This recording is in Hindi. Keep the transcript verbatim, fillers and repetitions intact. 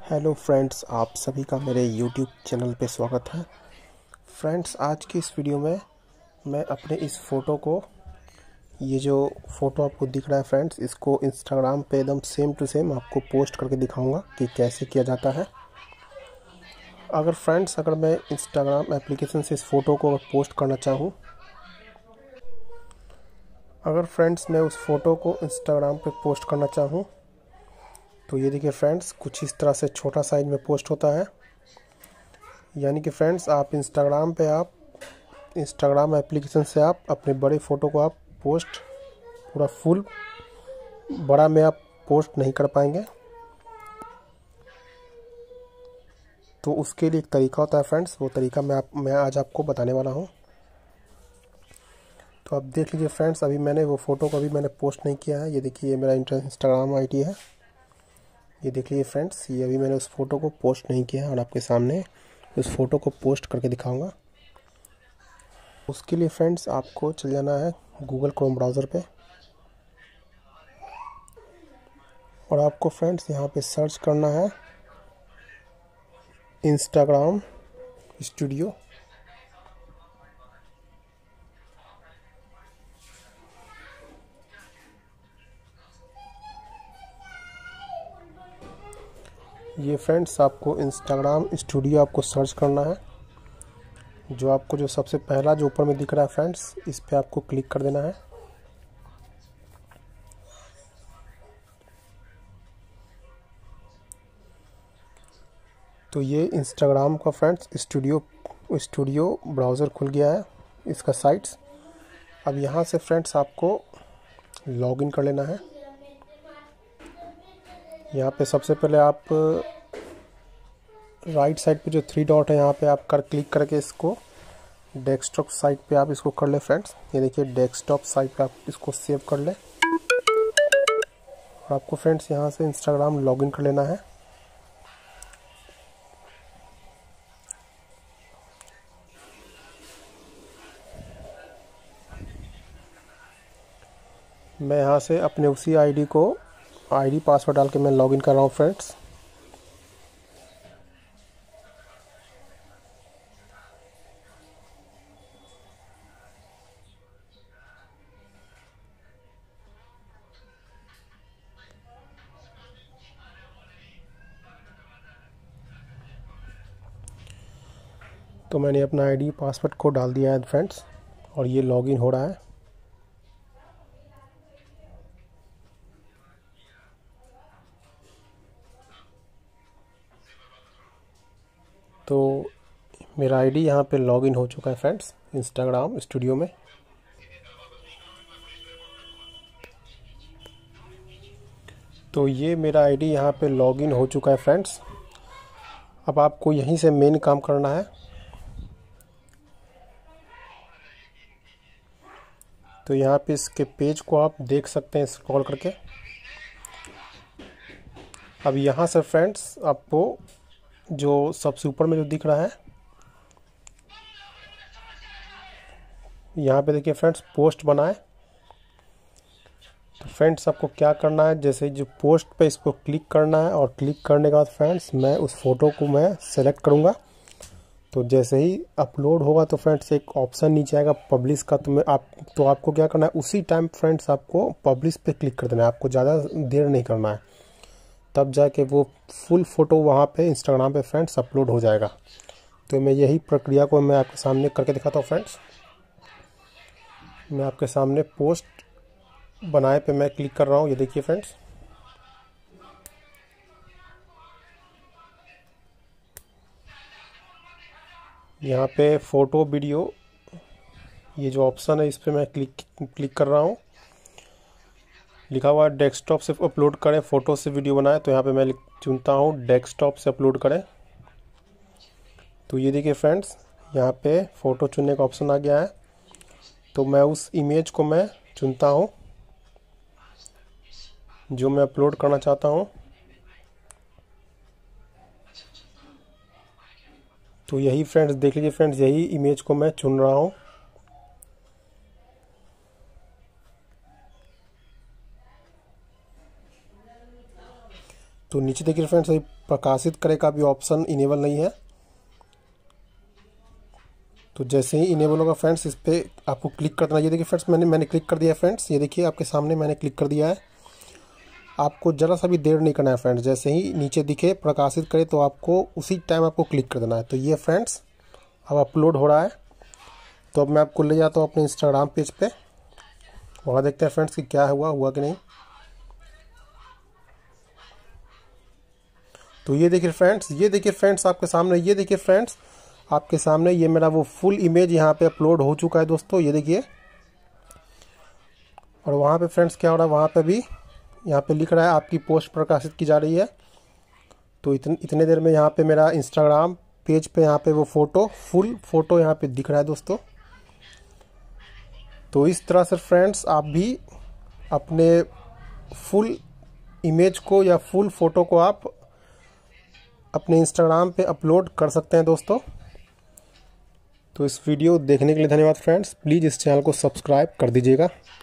हेलो फ्रेंड्स, आप सभी का मेरे यूट्यूब चैनल पे स्वागत है। फ्रेंड्स, आज की इस वीडियो में मैं अपने इस फ़ोटो को, ये जो फ़ोटो आपको दिख रहा है फ्रेंड्स, इसको इंस्टाग्राम पे एकदम सेम टू सेम आपको पोस्ट करके दिखाऊंगा कि कैसे किया जाता है। अगर फ्रेंड्स अगर मैं इंस्टाग्राम एप्लीकेशन से इस फ़ोटो को पोस्ट करना चाहूँ, अगर फ्रेंड्स मैं उस फ़ोटो को इंस्टाग्राम पे पोस्ट करना चाहूँ तो ये देखिए फ्रेंड्स, कुछ इस तरह से छोटा साइज में पोस्ट होता है। यानी कि फ्रेंड्स आप इंस्टाग्राम पे आप इंस्टाग्राम एप्लीकेशन से आप अपने बड़े फ़ोटो को आप पोस्ट पूरा फुल बड़ा में आप पोस्ट नहीं कर पाएंगे। तो उसके लिए एक तरीका होता है फ्रेंड्स, वो तरीका मैं आप मैं आज आपको बताने वाला हूँ। तो आप देख लीजिए फ्रेंड्स, अभी मैंने वो फ़ोटो को अभी मैंने पोस्ट नहीं किया है। ये देखिए, ये मेरा इंस्टाग्राम आई डी है। ये देख लीजिए फ्रेंड्स, ये अभी मैंने उस फ़ोटो को पोस्ट नहीं किया है और आपके सामने उस फ़ोटो को पोस्ट करके दिखाऊंगा। उसके लिए फ्रेंड्स आपको चल जाना है गूगल क्रोम ब्राउज़र पे और आपको फ्रेंड्स यहाँ पे सर्च करना है इंस्टाग्राम स्टूडियो। ये फ्रेंड्स आपको इंस्टाग्राम स्टूडियो आपको सर्च करना है। जो आपको जो सबसे पहला जो ऊपर में दिख रहा है फ्रेंड्स, इस पे आपको क्लिक कर देना है। तो ये इंस्टाग्राम का फ्रेंड्स स्टूडियो स्टूडियो ब्राउज़र खुल गया है, इसका साइट्स। अब यहाँ से फ्रेंड्स आपको लॉगिन कर लेना है। यहाँ पे सबसे पहले आप राइट साइड पे जो थ्री डॉट है, यहाँ पे आप कर क्लिक करके इसको डेस्कटॉप साइट पे आप इसको कर ले फ्रेंड्स। ये देखिए, डेस्कटॉप साइट पे आप इसको सेव कर ले और आपको फ्रेंड्स यहाँ से इंस्टाग्राम लॉगिन कर लेना है। मैं यहाँ से अपने उसी आईडी को आईडी पासवर्ड डाल के मैं लॉगिन कर रहा हूँ फ्रेंड्स। तो मैंने अपना आईडी पासवर्ड को डाल दिया है फ्रेंड्स और ये लॉगिन हो रहा है। तो मेरा आईडी यहाँ पे लॉगिन हो चुका है फ्रेंड्स इंस्टाग्राम स्टूडियो में। तो ये मेरा आईडी यहाँ पे लॉगिन हो चुका है फ्रेंड्स। अब आपको यहीं से मेन काम करना है। तो यहाँ पे इसके पेज को आप देख सकते हैं स्क्रॉल करके। अब यहाँ से फ्रेंड्स आपको जो सबसे ऊपर में जो दिख रहा है, यहाँ पे देखिए फ्रेंड्स, पोस्ट बनाए। तो फ्रेंड्स आपको क्या करना है, जैसे जो पोस्ट पे इसको क्लिक करना है और क्लिक करने के बाद फ्रेंड्स मैं उस फ़ोटो को मैं सेलेक्ट करूँगा। तो जैसे ही अपलोड होगा तो फ्रेंड्स एक ऑप्शन नीचे आएगा पब्लिश का। तो मैं आप तो आपको क्या करना है, उसी टाइम फ्रेंड्स आपको पब्लिश पे क्लिक कर देना है। आपको ज़्यादा देर नहीं करना है, तब जाके वो फुल फ़ोटो वहाँ पे इंस्टाग्राम पे फ्रेंड्स अपलोड हो जाएगा। तो मैं यही प्रक्रिया को मैं आपके सामने करके दिखाता हूँ फ्रेंड्स। मैं आपके सामने पोस्ट बनाए पे मैं क्लिक कर रहा हूँ। ये देखिए फ्रेंड्स, यहाँ पे फ़ोटो वीडियो ये जो ऑप्शन है, इस पर मैं क्लिक क्लिक कर रहा हूँ। लिखा हुआ है डेस्कटॉप से अपलोड करें, फ़ोटो से वीडियो बनाए। तो यहाँ पे मैं चुनता हूँ डेस्कटॉप से अपलोड करें। तो ये देखिए फ्रेंड्स, यहाँ पे फ़ोटो चुनने का ऑप्शन आ गया है। तो मैं उस इमेज को मैं चुनता हूँ जो मैं अपलोड करना चाहता हूँ। तो यही फ्रेंड्स देख लीजिए फ्रेंड्स, यही इमेज को मैं चुन रहा हूँ। तो नीचे देखिए फ्रेंड्स अभी प्रकाशित करे का भी ऑप्शन इनेबल नहीं है। तो जैसे ही इनेबल होगा फ्रेंड्स इस पर आपको क्लिक कर देना। ये देखिए फ्रेंड्स मैंने मैंने क्लिक कर दिया फ्रेंड्स, ये देखिए आपके सामने मैंने क्लिक कर दिया है। आपको ज़रा सा भी देर नहीं करना है फ्रेंड्स, जैसे ही नीचे दिखे प्रकाशित करे तो आपको उसी टाइम आपको क्लिक कर देना है। तो ये फ्रेंड्स अब अपलोड हो रहा है। तो अब मैं आपको ले जाता हूँ अपने इंस्टाग्राम पेज पे, वहाँ देखते हैं फ्रेंड्स कि क्या हुआ हुआ कि नहीं। तो ये देखिए फ्रेंड्स ये देखिए फ्रेंड्स आपके सामने ये देखिए फ्रेंड्स आपके सामने ये मेरा वो फुल इमेज यहाँ पे अपलोड हो चुका है दोस्तों, ये देखिए। और वहाँ पे फ्रेंड्स क्या हो रहा है, वहाँ पे भी यहाँ पे लिख रहा है आपकी पोस्ट प्रकाशित की जा रही है। तो इतने इतने देर में यहाँ पे मेरा इंस्टाग्राम पेज पे यहाँ पे वो फ़ोटो फुल फ़ोटो यहाँ पे दिख रहा है दोस्तों। तो इस तरह से फ्रेंड्स आप भी अपने फुल इमेज को या फुल फ़ोटो को आप अपने इंस्टाग्राम पे अपलोड कर सकते हैं दोस्तों। तो इस वीडियो देखने के लिए धन्यवाद फ्रेंड्स। प्लीज़ इस चैनल को सब्सक्राइब कर दीजिएगा।